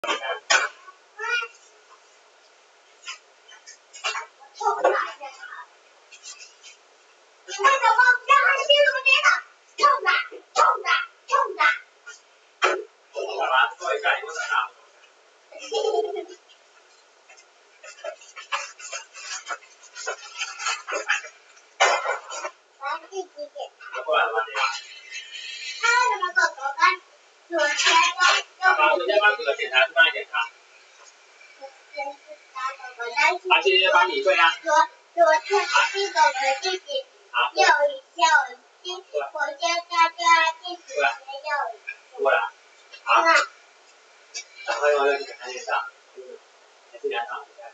谢谢帮你对啊。左侧是狗的弟弟，右以下为弟，我现在就要弟弟学右以。过来。好。然后要去看电视啊？还是两场比赛？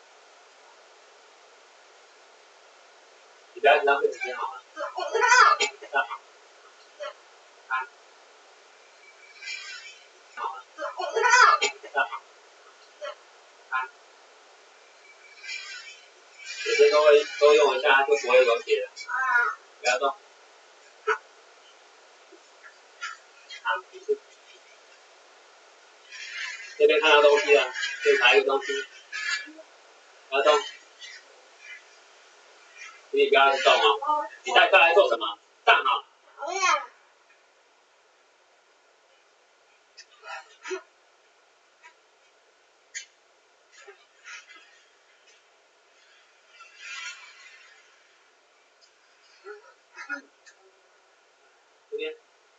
你不要浪费时间好吗？有些都用一下就不会流血了。不要动。没事。这边看到东西了，这里拿一个东西。不要动。你不要动哦。你带这来做什么？站好。这边。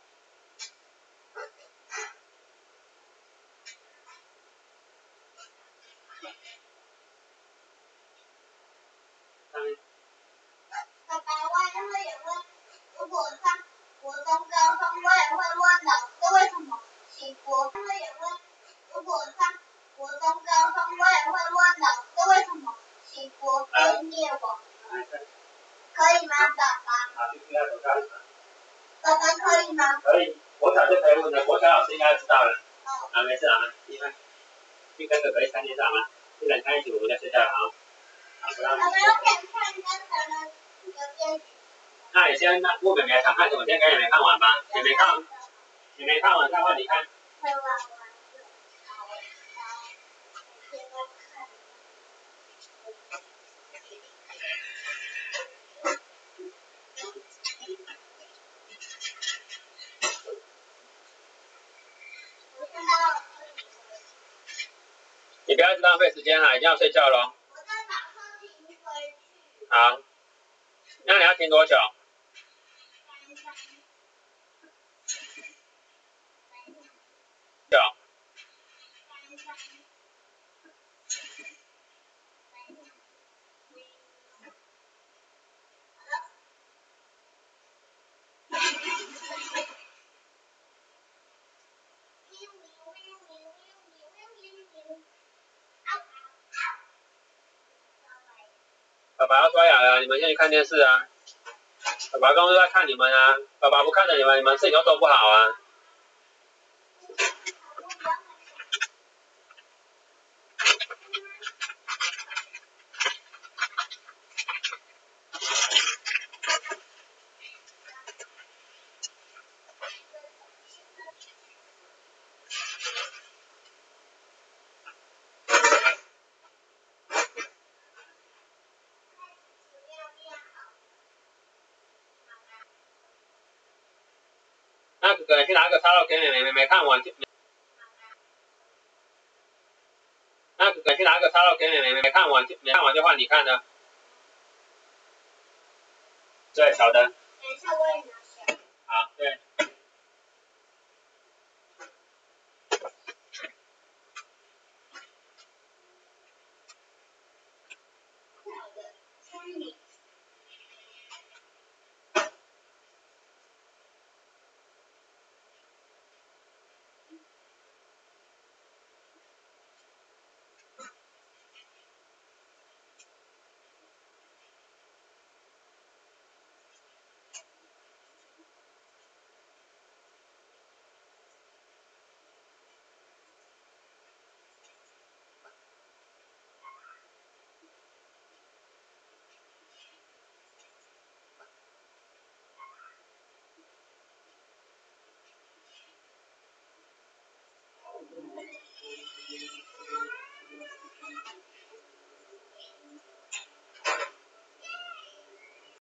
上面。爸爸，我也会，如果上国中、高中，我也会问老师为什么起国。他们也会，如果上国中、高中，我也会问老师为什么起国被灭亡。可以吗，爸爸？爸爸可以吗？可以，国小就可以问的，国小老师应该知道了。没事啊，你看，去跟哥哥一起看电视好吗？一人看一集，我们就睡觉了啊。爸爸，我想看刚才的电影。那你先问妹妹想看什么？先跟妹妹看完吧。妹妹看完，再换你看。看完了。你不要一直浪费时间啦，一定要睡觉咯。我在马上停回去。好，那你要停多久？爸爸要刷牙了，你们先去看电视啊。爸爸刚刚都在看你们啊，爸爸不看着你们，你们事情都做不好啊。那哥哥，你去拿个叉肉给妹妹，妹妹看完就。那哥哥去拿个叉肉给妹妹，妹妹看完就换你看了。对，小的。等一下我也拿。